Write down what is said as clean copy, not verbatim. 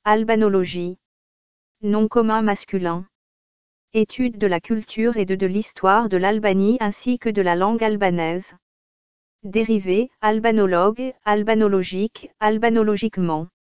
Albanologie. Nom commun masculin. Étude de la culture et de l'histoire de l'Albanie ainsi que de la langue albanaise. Dérivé, albanologue, albanologique, albanologiquement.